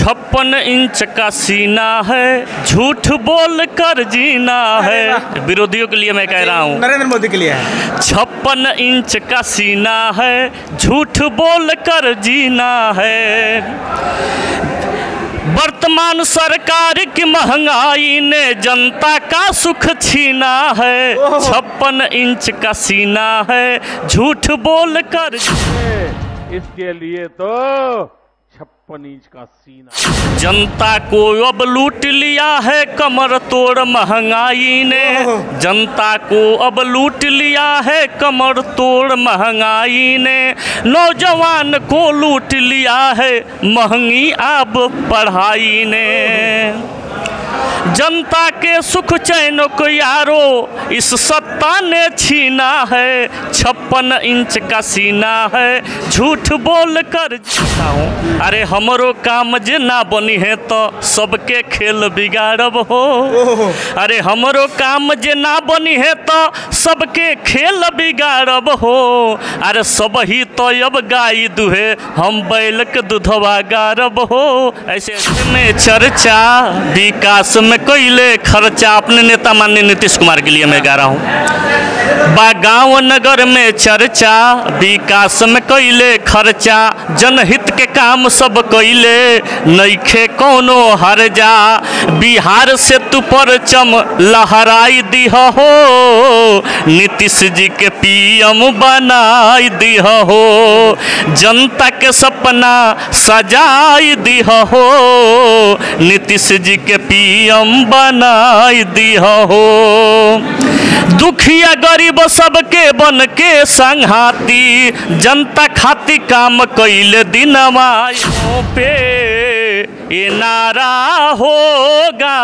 56 inch का सीना है, झूठ बोल कर जीना है। विरोधियों के लिए मैं कह रहा हूँ, नरेंद्र मोदी के लिए है। 56 इंच का सीना है, झूठ बोल कर जीना है। वर्तमान सरकार की महंगाई ने जनता का सुख छीना है। 56 इंच का सीना है, झूठ बोल कर। इसके लिए तो 56 इंच का सीना। जनता को अब लूट लिया है कमर तोड़ महंगाई ने। जनता को अब लूट लिया है कमर तोड़ महंगाई ने। नौजवान को लूट लिया है महंगी अब पढ़ाई ने। जनता के सुख चैन को यारो इस सत्ता ने छीना है। 56 इंच का सीना है, झूठ बोल कर जीता हूँ। अरे हमरो काम जे ना बनी है तो सबके खेल बिगाड़ब हो। अरे हमरो काम जे ना बनी है तो सबके खेल बिगाड़ब हो। अरे सब ही तो अब गाय दुहे, हम बैल के दूधवा गारब हो। ऐसे में चर्चा विकास में कोयले खर्चा अपने नेता माननीय नीतीश कुमार के लिए मैं गा रहा हूँ। गाँव नगर में चर्चा विकास में कोयले खर्चा। जनहित के काम सब कोयले नइखे कोनो हर जा। बिहार से तू परचम लहराई दिह हो, नीतीश जी के पीएम बनाई दिह हो। जनता के सपना सजाई दिह हो, नीतीश जी के पीएम बनाई दिह हो। दुखिया गरीब सबके बन के संघाती, जनता खाती काम कैले दिनवा पे। ये नारा होगा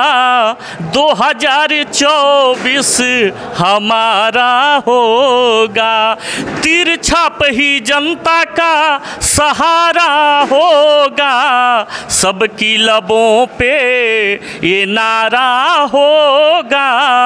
2024 हमारा होगा। तिरछाप ही जनता का सहारा होगा। सबकी लबों पे ये नारा होगा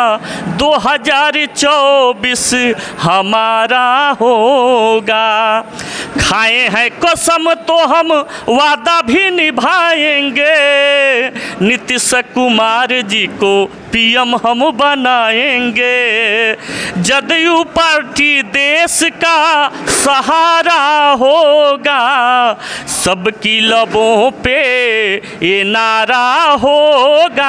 2024 हमारा होगा। खाए हैं कसम तो हम वादा भी निभाएंगे। नीतीश कुमार जी को पीएम हम बनाएंगे। जदयू पार्टी देश का सहारा होगा। सबकी लबों पे ये नारा होगा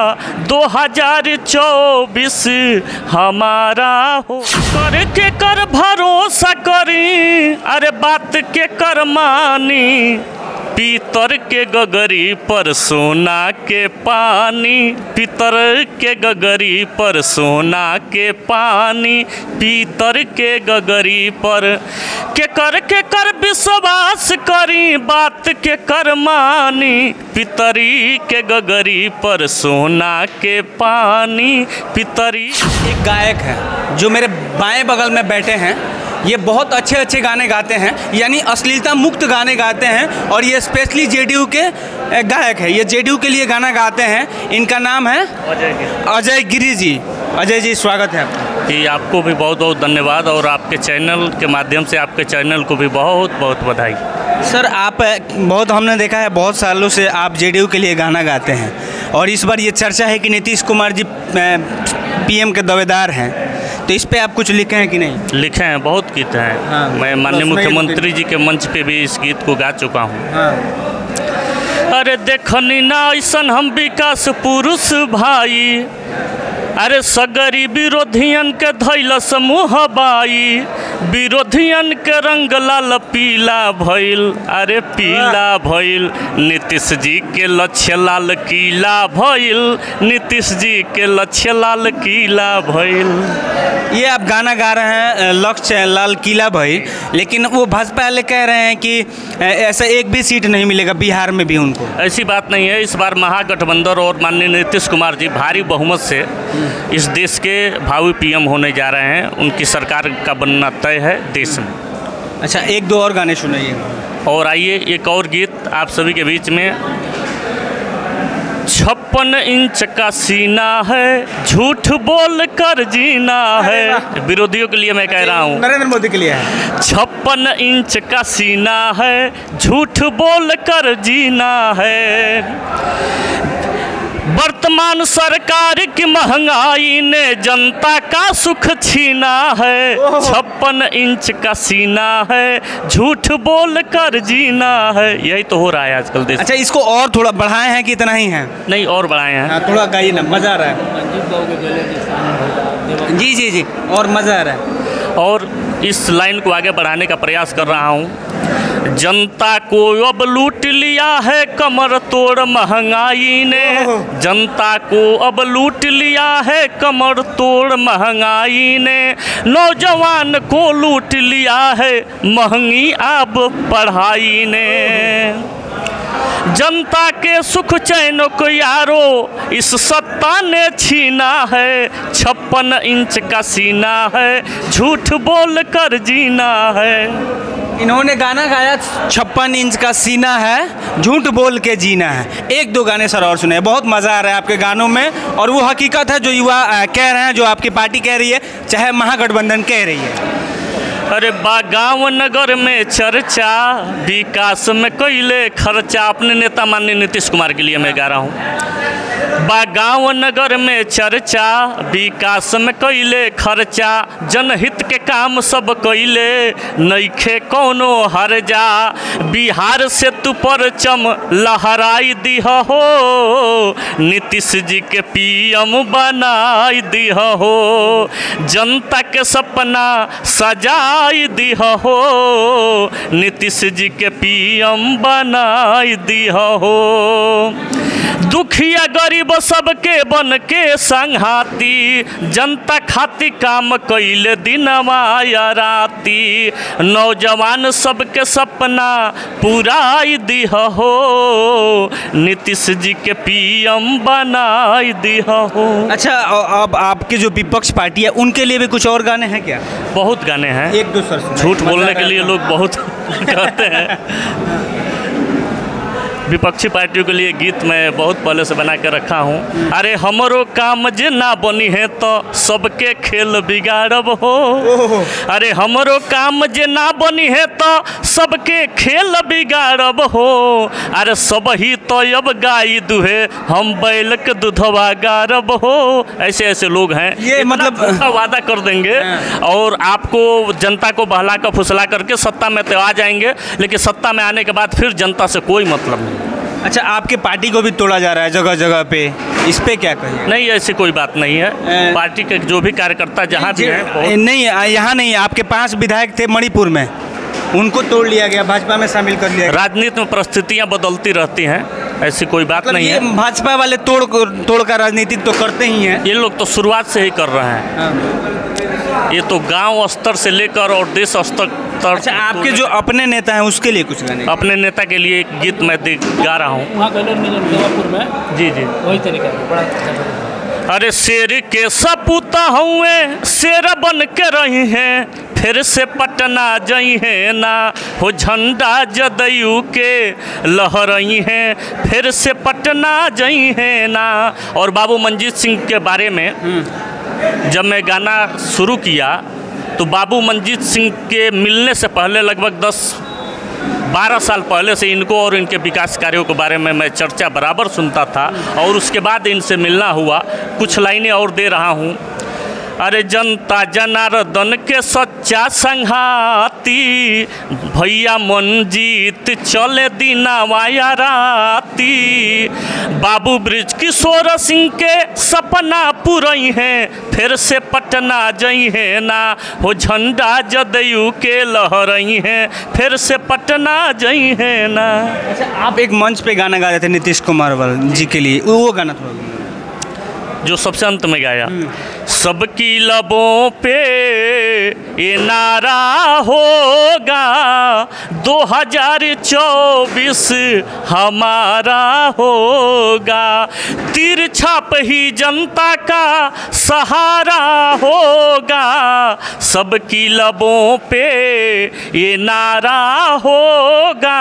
2024 हमारा हो। करके कर भरोसा करी, अरे बात के कर मानी। पीतर के गगरी पर सोना के पानी। पीतर के गगरी पर सोना के पानी। पीतर के गगरी पर के कर विश्वास करी, बात के कर मानी। पितरी के गगरी पर सोना के पानी। पितरी एक गायक है जो मेरे बाएं बगल में बैठे हैं। ये बहुत अच्छे अच्छे गाने गाते हैं, यानी अश्लीलता मुक्त गाने गाते हैं। और ये स्पेशली जेडीयू के गायक है, ये जेडीयू के लिए गाना गाते हैं। इनका नाम है अजय गिरी जी। अजय जी स्वागत है आपका। जी आपको भी बहुत बहुत धन्यवाद, और आपके चैनल के माध्यम से आपके चैनल को भी बहुत बहुत बधाई। सर आप बहुत, हमने देखा है बहुत सालों से आप जेडीयू के लिए गाना गाते हैं, और इस बार ये चर्चा है कि नीतीश कुमार जी पीएम के दावेदार हैं, तो इस पे आप कुछ लिखे हैं कि नहीं? लिखे हैं, बहुत गीत हैं। हाँ, मैं माननीय मुख्यमंत्री जी के मंच पे भी इस गीत को गा चुका हूँ। हाँ। अरे देखनी ना ऐसन हम विकास पुरुष भाई। अरे सगरी विरोधियन के धैल समूह बाई। विरोधियन के रंग लाल पीला भइल। अरे पीला भइल। नीतीश जी के लक्ष्य लाल किला भइल। नीतीश जी के लक्ष्य लाल किला भइल। ये आप गाना गा रहे हैं लक्ष्य लाल किला भइल, लेकिन वो भाजपा वाले कह रहे हैं कि ऐसा एक भी सीट नहीं मिलेगा बिहार में भी उनको। ऐसी बात नहीं है। इस बार महागठबंधन और माननीय नीतीश कुमार जी भारी बहुमत से इस देश के भावी पीएम होने जा रहे हैं। उनकी सरकार का बनना तय है देश में। अच्छा, एक दो और गाने सुनाइए। और आइए एक और गीत आप सभी के बीच में। 56 इंच का सीना है, झूठ बोल कर जीना है। विरोधियों के लिए मैं कह रहा हूँ, नरेंद्र मोदी के लिए है। 56 इंच का सीना है, झूठ बोल कर जीना है। वर्तमान सरकार की महंगाई ने जनता का सुख छीना है। 56 इंच का सीना है, झूठ बोल कर जीना है। यही तो हो रहा है आजकल देश। अच्छा, इसको और थोड़ा बढ़ाए हैं कि इतना ही है? नहीं, और बढ़ाए हैं। हाँ, थोड़ा गाइए ना, मज़ा आ रहा है। जी जी जी, और मज़ा आ रहा है। और इस लाइन को आगे बढ़ाने का प्रयास कर रहा हूँ। जनता को अब लूट लिया है कमर तोड़ महंगाई ने। जनता को अब लूट लिया है कमर तोड़ महंगाई ने। नौजवान को लूट लिया है महंगी अब पढ़ाई ने। जनता के सुख चैन को यारो इस सत्ता ने छीना है। 56 इंच का सीना है, झूठ बोल कर जीना है। इन्होंने गाना गाया 56 इंच का सीना है, झूठ बोल के जीना है। एक दो गाने सर और सुने, बहुत मज़ा आ रहा है आपके गानों में। और वो हकीकत है जो युवा कह रहे हैं, जो आपकी पार्टी कह रही है, चाहे महागठबंधन कह रही है। अरे गाँव नगर में चर्चा, विकास में कैले खर्चा। अपने नेता माननीय नीतीश कुमार के लिए मैं गा रहा हूँ। गाँव नगर में चर्चा, विकास में कैले खर्चा। जनहित के काम सब कैले, नइखे कोनो हर्जा। बिहार से तू परचम लहराई दिह हो, नीतीश जी के पीएम बनाई दिह हो। जनता के सपना सजाई दिह हो, नीतीश जी के पीएम बनाई दिह हो। दुखिया गरीब सबके बन के संघाती, जनता खातिर काम कैले दिनवा या राती। नौजवान सबके सपना पुराई दिह हो, नीतीश जी के पीएम बनाई दिह हो। अच्छा, अब आपके जो विपक्ष पार्टी है उनके लिए भी कुछ और गाने हैं क्या? बहुत गाने हैं। एक दो सर। झूठ बोलने के लिए लोग बहुत कहते हैं। विपक्षी पार्टियों के लिए गीत मैं बहुत पहले से बना के रखा हूँ। अरे हमरो काम जे ना बनी है तो सबके खेल बिगाड़ब हो। अरे हमरो काम जे ना बनी है तो सबके खेल बिगाड़ब हो। अरे सब ही तो अब गाय दुहे, हम बैल के दूधवा गारब हो। ऐसे ऐसे लोग हैं, ये मतलब वादा कर देंगे और आपको जनता को बहला कर फुसला करके सत्ता में तो आ जाएंगे, लेकिन सत्ता में आने के बाद फिर जनता से कोई मतलब नहीं। अच्छा, आपके पार्टी को भी तोड़ा जा रहा है जगह जगह पे, इस पे क्या कहिए? नहीं, ऐसी कोई बात नहीं है। पार्टी के जो भी कार्यकर्ता जहाँ भी हैं, नहीं यहाँ नहीं, आपके 5 विधायक थे मणिपुर में, उनको तोड़ लिया गया, भाजपा में शामिल कर लिया गया। राजनीति में परिस्थितियाँ बदलती रहती हैं, ऐसी कोई बात नहीं है। भाजपा वाले तोड़ का राजनीति तो करते ही हैं। ये लोग तो शुरुआत से ही कर रहे हैं। ये तो गांव स्तर से लेकर और देश स्तर तक। अच्छा, आपके जो अपने नेता हैं उसके लिए कुछ गाने? अपने नेता के लिए एक गीत मैं गा रहा हूँ। में जी जी, वही तरीका बड़ा। अरे शेर के सपूता हुए शेर बन के रही हैं, फिर से पटना जई हैं ना हो। झंडा जदयू के लहरई हैं, फिर से पटना जई हैं ना। और बाबू मंजीत सिंह के बारे में जब मैं गाना शुरू किया तो बाबू मंजीत सिंह के मिलने से पहले लगभग 10-12 साल पहले से इनको और इनके विकास कार्यों के बारे में मैं चर्चा बराबर सुनता था। और उसके बाद इनसे मिलना हुआ। कुछ लाइनें और दे रहा हूँ। अरे जनता जनार्दन के सच्चा संघाती, भैया मंजीत चले दिनावा या राती। बाबू ब्रिज किशोर सिंह के सपना पुरई हैं, फिर से पटना जई हैं ना हो। झंडा जदयू के लहरई हैं, फिर से पटना जई हैं ना। अच्छा, आप एक मंच पे गाना गा रहे थे नीतीश कुमार जी के लिए, वो गाना थोड़ा जो सबसे अंत में गाया। सबकी लबों पे ये नारा होगा 2024 2024 हमारा होगा, तिरछाप ही जनता का सहारा होगा, सबकी लबों पे ये नारा होगा,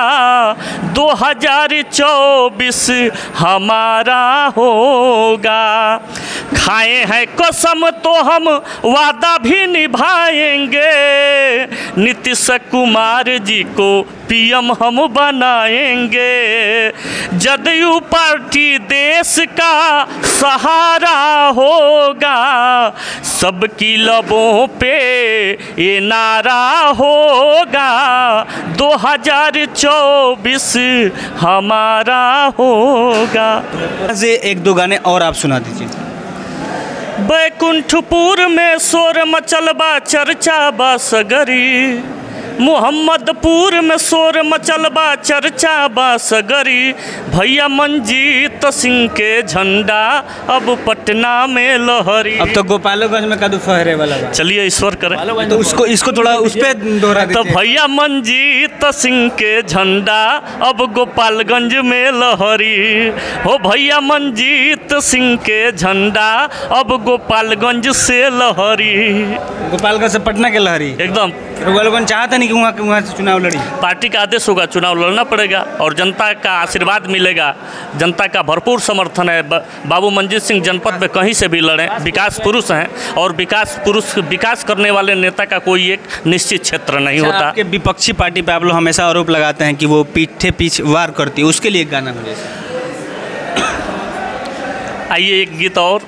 2024 हमारा होगा। खाए हैं कसम तो हम वादा भी निभाएंगे, नीतीश कुमार जी को पीएम हम बनाएंगे, जदयू पार्टी देश का सहारा होगा, सबकी लबों पे ये नारा होगा, 2024 हमारा होगा। से एक दो गाने और आप सुना दीजिए। बैकुंठपुर में शोर मचलबा चर्चा बा सगरी, मोहम्मदपुर में शोर मचलबा चर्चा बा सगरी, भैया मंजीत सिंह के झंडा अब पटना में लहरी। अब तो गोपालगंज में कदू फहरे वाला बा। चलिए ईश्वर करे तो उसको इसको थोड़ा उस पे दोहरा तो दीजिए। भैया मंजीत सिंह के झंडा अब गोपालगंज में लहरी, हो भैया मंजीत सिंह के झंडा अब गोपालगंज से लहरी। गोपालगंज से पटना के लहरी एकदम गोपालगंज चाहता नहीं कि वहाँ से चुनाव लड़ी। पार्टी का आदेश होगा, चुनाव लड़ना पड़ेगा और जनता का आशीर्वाद मिलेगा, जनता का भरपूर समर्थन है। बाबू मंजीत सिंह जनपद में कहीं से भी लड़ें, विकास पुरुष हैं और विकास करने वाले नेता का कोई एक निश्चित क्षेत्र नहीं होता। आपके विपक्षी पार्टी पे आप लोग हमेशा आरोप लगाते हैं कि वो पीछे वार करती है, उसके लिए एक गाना हो जाए। आइए एक गीत और।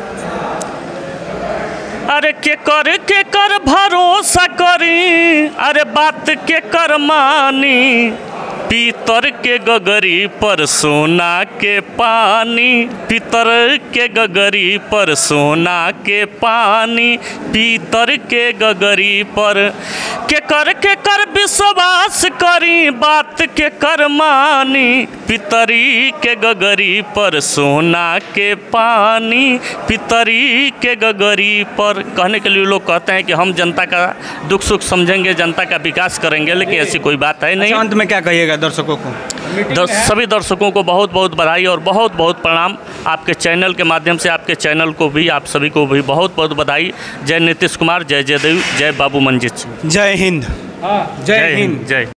अरे के कर भरोसा करी, अरे बात के कर मानी, पीतर के गगरी पर सोना के पानी, पीतर के गगरी पर सोना के पानी, पीतर के गगरी पर के कर विश्वास करी, बात के कर मानी, पितरी के गगरी पर सोना के पानी, पितरी के गगरी पर। कहने के लिए लोग कहते हैं कि हम जनता का दुख सुख समझेंगे, जनता का विकास करेंगे, लेकिन ऐसी कोई बात है नहीं। अंत में क्या कहिएगा दर्शकों को? सभी दर्शकों को बहुत बहुत बधाई और बहुत बहुत प्रणाम। आपके चैनल के माध्यम से आपके चैनल को भी, आप सभी को भी बहुत बहुत बधाई। जय नीतीश कुमार, जय जयदेव, जय बाबू मंजीत सिंह। जय हिंद। जय हिंद। जय।